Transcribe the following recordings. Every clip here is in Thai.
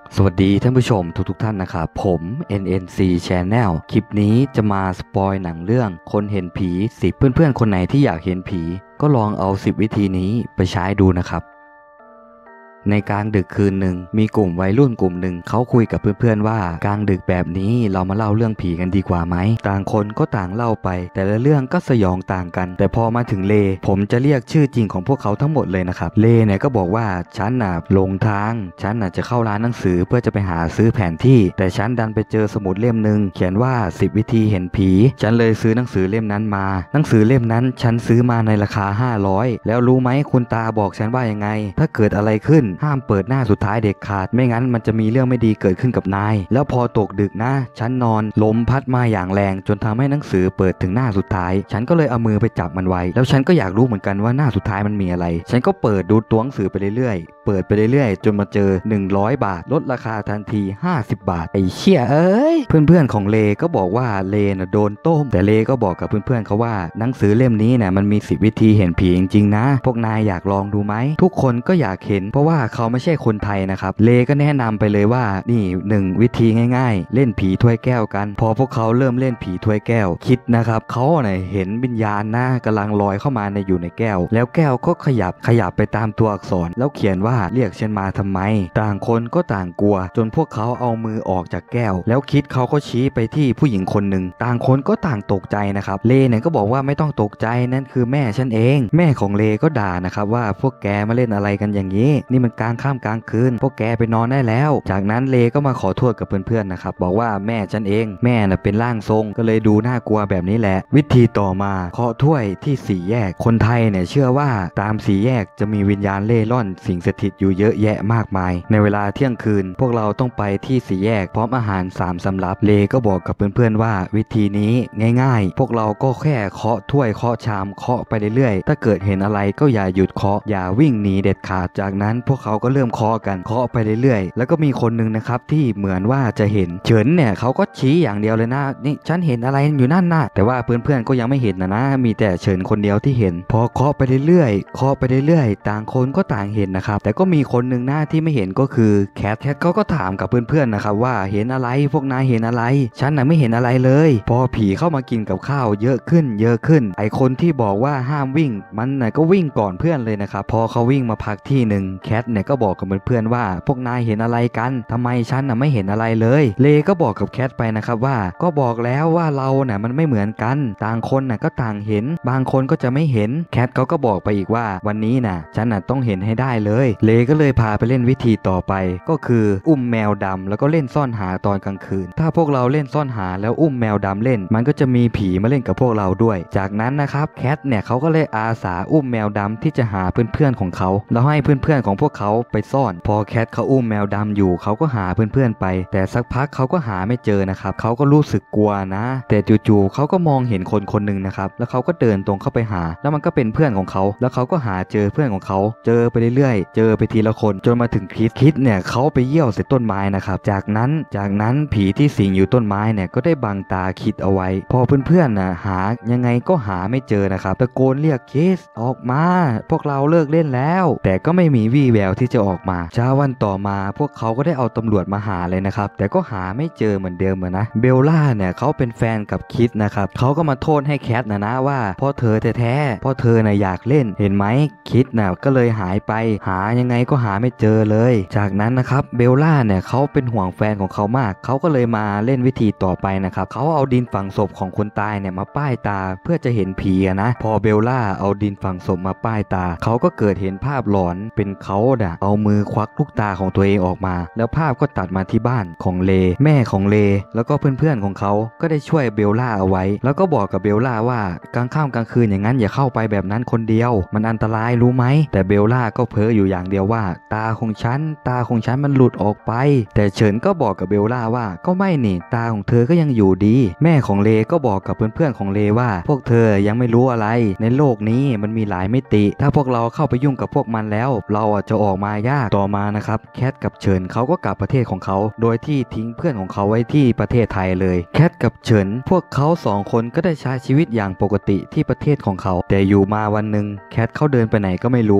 สวัสดีท่านผู้ชมทุกท่านนะครับผม NNC Channel คลิปนี้จะมาสปอยหนังเรื่องคนเห็นผี10เพื่อนๆคนไหนที่อยากเห็นผีก็ลองเอา10วิธีนี้ไปใช้ดูนะครับในกลางดึกคืนหนึ่งมีกลุ่มวัยรุ่นกลุ่มหนึ่งเขาคุยกับเพื่อนๆว่ากลางดึกแบบนี้เรามาเล่าเรื่องผีกันดีกว่าไหมต่างคนก็ต่างเล่าไปแต่ละเรื่องก็สยองต่างกันแต่พอมาถึงเลผมจะเรียกชื่อจริงของพวกเขาทั้งหมดเลยนะครับเลเนี่ยก็บอกว่าฉันน่ะหลงทางฉันน่ะจะเข้าร้านหนังสือเพื่อจะไปหาซื้อแผนที่แต่ฉันดันไปเจอสมุดเล่มหนึ่งเขียนว่า10วิธีเห็นผีฉันเลยซื้อหนังสือเล่มนั้นมาหนังสือเล่มนั้นฉันซื้อมาในราคา500แล้วรู้ไหมคุณตาบอกฉันว่ายังไงถ้าเกิดอะไรขึ้นห้ามเปิดหน้าสุดท้ายเด็ดขาดไม่งั้นมันจะมีเรื่องไม่ดีเกิดขึ้นกับนายแล้วพอตกดึกนะฉันนอนลมพัดมาอย่างแรงจนทำให้หนังสือเปิดถึงหน้าสุดท้ายฉันก็เลยเอามือไปจับมันไว้แล้วฉันก็อยากรู้เหมือนกันว่าหน้าสุดท้ายมันมีอะไรฉันก็เปิดดูตัวหนังสือไปเรื่อยๆเปิดไปเรื่อยๆจนมาเจอ100บาทลดราคาทันที50บาทไอ้เชี่ยเอ้ยเพื่อนๆของเลก็บอกว่าเลน่ะโดนต้มแต่เลก็บอกกับเพื่อนๆเขาว่าหนังสือเล่มนี้น่ะมันมี10วิธีเห็นผีจริงๆนะพวกนายอยากลองดูไหมทุกคนก็อยากเห็นเพราะว่าเขาไม่ใช่คนไทยนะครับเลก็แนะนำไปเลยว่านี่1วิธีง่ายๆเล่นผีถ้วยแก้วกันพอพวกเขาเริ่มเล่นผีถ้วยแก้วคิดนะครับเขาเนี่ยเห็นวิญญาณนะกำลังลอยเข้ามาอยู่ในแก้วแล้วแก้วก็ขยับไปตามตัวอักษรแล้วเขียนว่าเรียกฉันมาทำไมต่างคนก็ต่างกลัวจนพวกเขาเอามือออกจากแก้วแล้วคิดเขาก็ชี้ไปที่ผู้หญิงคนหนึ่งต่างคนก็ต่างตกใจนะครับเลเนี่ยก็บอกว่าไม่ต้องตกใจนั่นคือแม่ฉันเองแม่ของเลก็ด่านะครับว่าพวกแกมาเล่นอะไรกันอย่างนี้นี่มันกลางค่ำกลางคืนพวกแกไปนอนได้แล้วจากนั้นเลก็มาขอโทษกับเพื่อนๆนะครับบอกว่าแม่ฉันเองแม่น่ะเป็นร่างทรงก็เลยดูน่ากลัวแบบนี้แหละวิธีต่อมาเคาะถ้วยที่สี่แยกคนไทยเนี่ยเชื่อว่าตามสี่แยกจะมีวิญญาณเล่ร่อนสิ่งสถิตอยู่เยอะแยะมากมายในเวลาเที่ยงคืนพวกเราต้องไปที่สี่แยกพร้อมอาหาร3สำรับเลก็บอกกับเพื่อนๆว่าวิธีนี้ง่ายๆพวกเราก็แค่เคาะถ้วยเคาะชามเคาะไปเรื่อยๆถ้าเกิดเห็นอะไรก็อย่าหยุดเคาะอย่าวิ่งหนีเด็ดขาดจากนั้นพวกเขาก็เริ่มเคาะกันเคาะไปเรื่อยๆแล้วก็มีคนหนึ่งนะครับที่เหมือนว่าจะเห็นเฉินเนี่ยเขาก็ชี้อย่างเดียวเลยนะนี่ฉันเห็นอะไรอยู่นั่นน่ะแต่ว่าเพื่อนๆก็ยังไม่เห็นนะมีแต่เฉินคนเดียวที่เห็นพอเคาะไปเรื่อยๆเคาะไปเรื่อยๆต่างคนก็ต่างเห็นนะครับแต่ก็มีคนหนึ่งหน้าที่ไม่เห็นก็คือแคทเขาก็ถามกับเพื่อนๆนะครับว่าเห็นอะไรพวกนายเห็นอะไรฉันน่ะไม่เห็นอะไรเลยพอผีเข้ามากินกับข้าวเยอะขึ้นไอคนที่บอกว่าห้ามวิ่งมันน่ะก็วิ่งก่อนเพื่อนเลยนะครับพอเขาวิ่งมาพักที่หนึ่งแคทเนี่ยก็บอกกับเพื่อนๆว่าพวกนายเห็นอะไรกันทำไมฉันน่ะไม่เห็นอะไรเลยเลก็บอกกับแคทไปนะครับว่าก็บอกแล้วว่าเราน่ะมันไม่เหมือนกันต่างคนน่ะก็ต่างเห็นบางคนก็จะไม่เห็นแคทเขาก็บอกไปอีกว่าวันนี้น่ะฉันน่ะต้องเห็นให้ได้เลยเลก็เลยพาไปเล่นวิธีต่อไปก็คืออุ้มแมวดำแล้วก็เล่นซ่อนหาตอนกลางคืนถ้าพวกเราเล่นซ่อนหาแล้วอุ้มแมวดำเล่นมันก็จะมีผีมาเล่นกับพวกเราด้วยจากนั้นนะครับแคทเนี่ยเขาก็เลยอาสาอุ้มแมวดำที่จะหาเพื่อนๆของเขาแล้วให้เพื่อนๆของพวกเขาไปซ่อนพอแคทเขาอุ้มแมวดำอยู่เขาก็หาเพื่อนๆไปแต่สักพักเขาก็หาไม่เจอนะครับเขาก็รู้สึกกลัวนะแต่จู่ๆเขาก็มองเห็นคนคนหนึ่งนะครับแล้วเขาก็เดินตรงเข้าไปหาแล้วมันก็เป็นเพื่อนของเขาแล้วเขาก็หาเจอเพื่อนของเขาเจอไปเรื่อยๆเจอไปทีละคนจนมาถึงคิดเนี่ยเขาไปเยี่ยวใส่ต้นไม้นะครับจากนั้นผีที่สิงอยู่ต้นไม้เนี่ยก็ได้บังตาคิดเอาไว้พอเพื่อนๆนะหายังไงก็หาไม่เจอนะครับตะโกนเรียกคิดออกมาพวกเราเลิกเล่นแล้วแต่ก็ไม่มีวี่แววที่จะออกมาเช้าวันต่อมาพวกเขาก็ได้เอาตำรวจมาหาเลยนะครับแต่ก็หาไม่เจอเหมือนเดิมนะเบลล่าเนี่ยเขาเป็นแฟนกับคิดนะครับเขาก็มาโทษให้แคทนะว่าพ่อเธอแท้ๆพ่อเธอน่ะอยากเล่นเห็นไหมคิดน่ะก็เลยหายไปหายังไงก็หาไม่เจอเลยจากนั้นนะครับเบลล่าเนี่ยเขาเป็นห่วงแฟนของเขามากเขาก็เลยมาเล่นวิธีต่อไปนะครับเขาเอาดินฝังศพของคนตายเนี่ยมาป้ายตาเพื่อจะเห็นผีนะพอเบลล่าเอาดินฝังศพมาป้ายตาเขาก็เกิดเห็นภาพหลอนเป็นเขาเอามือควักลูกตาของตัวเองออกมาแล้วภาพก็ตัดมาที่บ้านของเลแม่ของเลแล้วก็เพื่อนๆของเขาก็ได้ช่วยเบลล่าเอาไว้แล้วก็บอกกับเบลล่าว่ากลางค่ำกลางคืนอย่างนั้นอย่าเข้าไปแบบนั้นคนเดียวมันอันตรายรู้ไหมแต่เบลล่าก็เพ้ออยู่อย่างเดียวว่าตาของฉันมันหลุดออกไปแต่เฉินก็บอกกับเบลล่าว่าก็ไม่นี่ตาของเธอก็ยังอยู่ดีแม่ของเลก็บอกกับเพื่อนๆของเลว่าพวกเธอยังไม่รู้อะไรในโลกนี้มันมีหลายมิติถ้าพวกเราเข้าไปยุ่งกับพวกมันแล้วเราจะออกมายากต่อมานะครับแคทกับเฉินเขาก็กลับประเทศของเขาโดยที่ทิ้งเพื่อนของเขาไว้ที่ประเทศไทยเลยแคทกับเฉินพวกเขา2คนก็ได้ใช้ชีวิตอย่างปกติที่ประเทศของเขาแต่อยู่มาวันหนึ่งแคทเขาเดินไปไหนก็ไม่รู้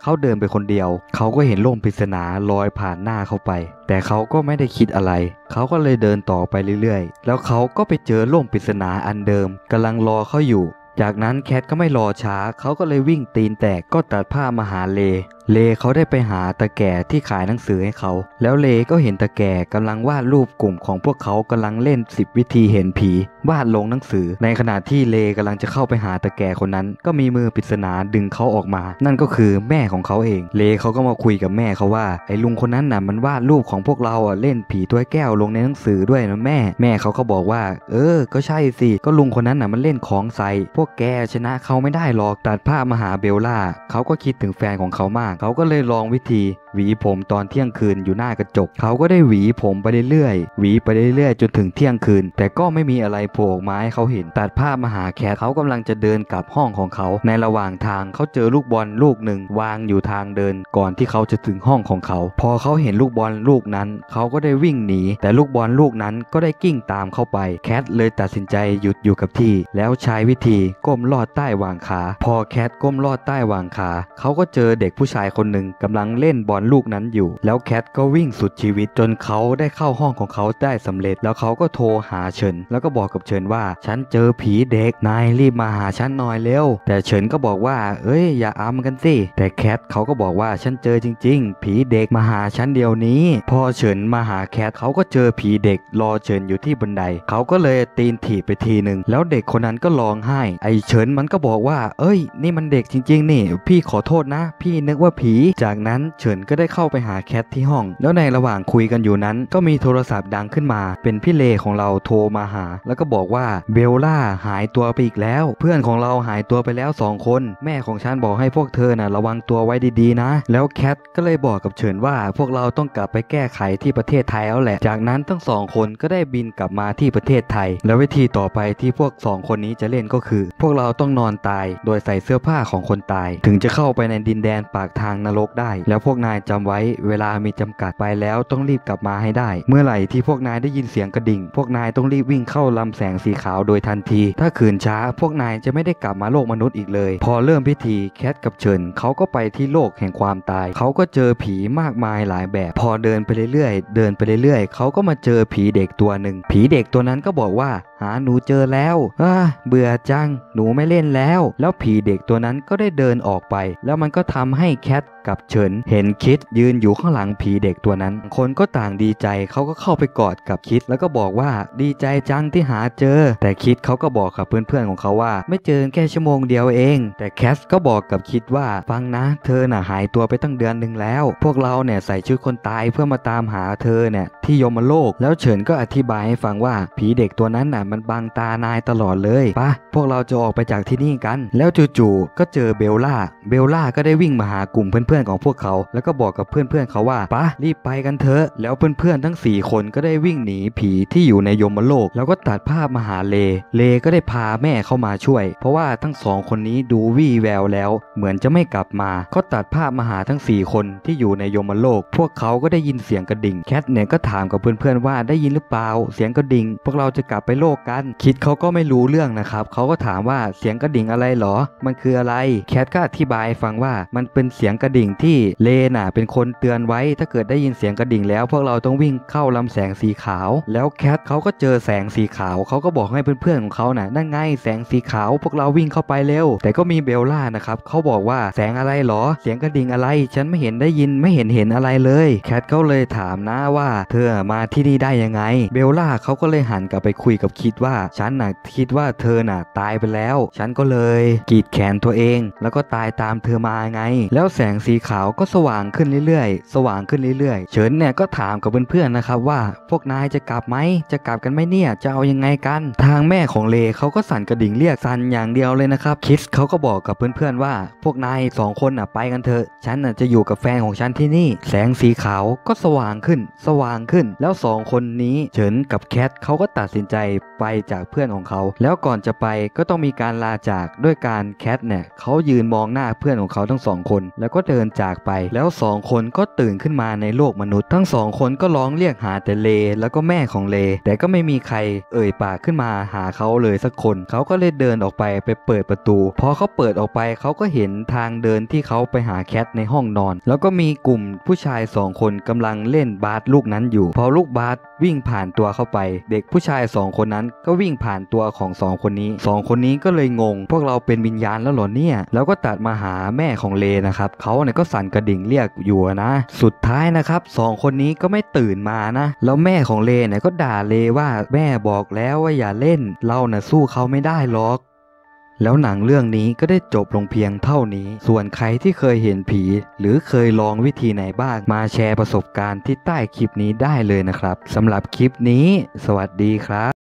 เขาเดินไปคนเดียวเขาก็เห็นร่มปริศนาลอยผ่านหน้าเขาไปแต่เขาก็ไม่ได้คิดอะไรเขาก็เลยเดินต่อไปเรื่อยๆแล้วเขาก็ไปเจอร่มปริศนาอันเดิมกำลังรอเขาอยู่จากนั้นแคทก็ไม่รอช้าเขาก็เลยวิ่งตีนแตกก็ตัดผ้ามาหาเลเขาได้ไปหาตาแก่ที่ขายหนังสือให้เขาแล้วเลก็เห็นตาแก่กำลังวาดรูปกลุ่มของพวกเขากำลังเล่น10วิธีเห็นผีวาดลงหนังสือในขณะที่เลกำลังจะเข้าไปหาตาแก่คนนั้นก็มีมือปริศนาดึงเขาออกมานั่นก็คือแม่ของเขาเองเลเขาก็มาคุยกับแม่เขาว่าไอ้ลุงคนนั้นน่ะมันวาดรูปของพวกเราเล่นผีถ้วยแก้วลงในหนังสือด้วยนะแม่เขาก็บอกว่าก็ใช่สิก็ลุงคนนั้นน่ะมันเล่นของใส่พวกแกชนะเขาไม่ได้หรอกตัดภาพมาหาเบลล่าเขาก็คิดถึงแฟนของเขามากเขาก็เลยลองวิธีหวีผมตอนเที่ยงคืนอยู่หน้ากระจกเขาก็ได้หวีผมไปเรื่อยๆหวีไปเรื่อยๆจนถึงเที่ยงคืนแต่ก็ไม่มีอะไรโผล่ออกมาให้เขาเห็นตัดภาพมาหาแคทเขากำลังจะเดินกลับห้องของเขาในระหว่างทางเขาเจอลูกบอลลูกหนึ่งวางอยู่ทางเดินก่อนที่เขาจะถึงห้องของเขาพอเขาเห็นลูกบอลลูกนั้นเขาก็ได้วิ่งหนีแต่ลูกบอลลูกนั้นก็ได้กิ้งตามเข้าไปแคทเลยตัดสินใจหยุดอยู่กับที่แล้วใช้วิธีก้มลอดใต้หว่างขาพอแคทก้มลอดใต้หว่างขาเขาก็เจอเด็กผู้ชายคนหนึ่งกำลังเล่นบอลลูกนั้นอยู่แล้วแคทก็วิ่งสุดชีวิตจนเขาได้เข้าห้องของเขาได้สำเร็จแล้วเขาก็โทรหาเฉินแล้วก็บอกกับเฉินว่าฉันเจอผีเด็กนายรีบมาหาฉันหน่อยเร็วแต่เฉินก็บอกว่าอย่าอำกันสิแต่แคทเขาก็บอกว่าฉันเจอจริงๆผีเด็กมาหาฉันเดี๋ยวนี้พอเฉินมาหาแคทเขาก็เจอผีเด็กรอเฉินอยู่ที่บันไดเขาก็เลยตีนถีบไปทีหนึ่งแล้วเด็กคนนั้นก็ร้องไห้ไอเฉินมันก็บอกว่านี่มันเด็กจริงๆนี่พี่ขอโทษนะพี่นึกว่าผีจากนั้นเฉินก็ได้เข้าไปหาแคทที่ห้องแล้วในระหว่างคุยกันอยู่นั้นก็มีโทรศัพท์ดังขึ้นมาเป็นพี่เลของเราโทรมาหาแล้วก็บอกว่าเบลล่าหายตัวไปอีกแล้วเพื่อนของเราหายตัวไปแล้ว2 คนแม่ของฉันบอกให้พวกเธอน่ะระวังตัวไว้ดีๆนะแล้วแคทก็เลยบอกกับเฉินว่าพวกเราต้องกลับไปแก้ไขที่ประเทศไทยแล้วแหละจากนั้นทั้ง2 คนก็ได้บินกลับมาที่ประเทศไทยแล้ววิธีต่อไปที่พวก2 คนนี้จะเล่นก็คือพวกเราต้องนอนตายโดยใส่เสื้อผ้าของคนตายถึงจะเข้าไปในดินแดนปากทางนรกได้แล้วพวกนายจำไว้เวลามีจำกัดไปแล้วต้องรีบกลับมาให้ได้เมื่อไหร่ที่พวกนายได้ยินเสียงกระดิ่งพวกนายต้องรีบวิ่งเข้าลำแสงสีขาวโดยทันทีถ้าขืนช้าพวกนายจะไม่ได้กลับมาโลกมนุษย์อีกเลยพอเริ่มพิธีแคทกับเฉินเขาก็ไปที่โลกแห่งความตายเขาก็เจอผีมากมายหลายแบบพอเดินไปเรื่อยๆเขาก็มาเจอผีเด็กตัวหนึ่งผีเด็กตัวนั้นก็บอกว่าหาหนูเจอแล้วเบื่อจังหนูไม่เล่นแล้วผีเด็กตัวนั้นก็ได้เดินออกไปแล้วมันก็ทำให้แคทกับเฉินเห็นคิดยืนอยู่ข้างหลังผีเด็กตัวนั้นคนก็ต่างดีใจเขาก็เข้าไปกอดกับคิดแล้วก็บอกว่าดีใจจังที่หาเจอแต่คิดเขาก็บอกกับเพื่อนๆของเขาว่าไม่เจอแค่ชั่วโมงเดียวเองแต่แคทก็บอกกับคิดว่าฟังนะเธอน่ะหายตัวไปตั้งเดือนหนึ่งแล้วพวกเราเนี่ยใส่ชุดคนตายเพื่อมาตามหาเธอเนี่ยที่ยมโลกแล้วเฉินก็อธิบายให้ฟังว่าผีเด็กตัวนั้นน่ะมันบังตานายตลอดเลยปะพวกเราจะออกไปจากที่นี่กันแล้วจู่ๆก็เจอเบลล่าก็ได้วิ่งมาหากลุ่มเพื่อนๆของพวกเขาแล้วก็บอกกับเพื่อนๆเขาว่าปะรีบไปกันเถอะแล้วเพื่อนๆทั้ง4 คนก็ได้วิ่งหนีผีที่อยู่ในยมโลกแล้วก็ตัดภาพมาหาเลก็ได้พาแม่เข้ามาช่วยเพราะว่าทั้ง2 คนนี้ดูวี่แววแล้วเหมือนจะไม่กลับมาก็ตัดภาพมาหาทั้ง4 คนที่อยู่ในยมโลกพวกเขาก็ได้ยินเสียงกระดิ่งแคทเนี่ยก็ถามกับเพื่อนๆว่าได้ยินหรือเปล่าเสียงกระดิ่งพวกเราจะกลับไปโลกกันคิดเขาก็ไม่รู้เรื่องนะครับเขาก็ถามว่าเสียงกระดิ่งอะไรหรอมันคืออะไรแคทก็อธิบายฟังว่ามันเป็นเสียงกระดิ่งที่เลน่ะเป็นคนเตือนไว้ถ้าเกิดได้ยินเสียงกระดิ่งแล้วพวกเราต้องวิ่งเข้าลำแสงสีขาวแล้วแคทเขาก็เจอแสงสีขาวเขาก็บอกให้เพื่อนๆของเขาน่ะนั่นไงแสงสีขาวพวกเราวิ่งเข้าไปเร็วแต่ก็มีเบลล่านะครับเขาบอกว่าแสงอะไรหรอเสียงกระดิ่งอะไรฉันไม่เห็นได้ยินไม่เห็นอะไรเลยแคทเขาเลยถามนะว่าเธอมาที่นี่ได้ยังไงเบลล่าเขาก็เลยหันกลับไปคุยกับคิดว่าฉันน่ะคิดว่าเธอน่ะตายไปแล้วฉันก็เลยกรีดแขนตัวเองแล้วก็ตายตามเธอมาไงแล้วแสงสีขาวก็สว่างขึ้นเรื่อยๆเฉินเนี่ยก็ถามกับเพื่อนๆนะครับว่าพวกนายจะกลับไหมจะกลับกันไหมเนี่ยจะเอายังไงกันทางแม่ของเลเขาก็สั่นกระดิ่งเรียกสั่นอย่างเดียวเลยนะครับคิสเขาก็บอกกับเพื่อนๆว่าพวกนาย2 คนน่ะไปกันเถอะฉันน่ะจะอยู่กับแฟนของฉันที่นี่แสงสีขาวก็สว่างขึ้นแล้ว2 คนนี้เฉินกับแคทเขาก็ตัดสินใจไปจากเพื่อนของเขาแล้วก่อนจะไปก็ต้องมีการลาจากด้วยการแคทเนี่ยเขายืนมองหน้าเพื่อนของเขาทั้งสองคนแล้วก็เดินจากไปแล้วสองคนก็ตื่นขึ้นมาในโลกมนุษย์ทั้งสองคนก็ร้องเรียกหาแต่เลแล้วก็แม่ของเลแต่ก็ไม่มีใครเอ่ยปากขึ้นมาหาเขาเลยสักคนเขาก็เลยเดินออกไปเปิดประตูพอเขาเปิดออกไปเขาก็เห็นทางเดินที่เขาไปหาแคทในห้องนอนแล้วก็มีกลุ่มผู้ชายสองคนกำลังเล่นบาสลูกนั้นอยู่พอลูกบาสวิ่งผ่านตัวเข้าไปเด็กผู้ชายสองคนนั้นก็วิ่งผ่านตัวของสองคนนี้ก็เลยงงพวกเราเป็นวิญญาณแล้วเหรอเนี่ยแล้วก็ตัดมาหาแม่ของเลนะครับเขาเนี่ยก็สั่นกระดิ่งเรียกอยู่นะสุดท้ายนะครับสองคนนี้ก็ไม่ตื่นมานะแล้วแม่ของเลเนี่ยก็ด่าเลว่าแม่บอกแล้วว่าอย่าเล่นเราน่ะสู้เขาไม่ได้หรอกแล้วหนังเรื่องนี้ก็ได้จบลงเพียงเท่านี้ส่วนใครที่เคยเห็นผีหรือเคยลองวิธีไหนบ้างมาแชร์ประสบการณ์ที่ใต้คลิปนี้ได้เลยนะครับสำหรับคลิปนี้สวัสดีครับ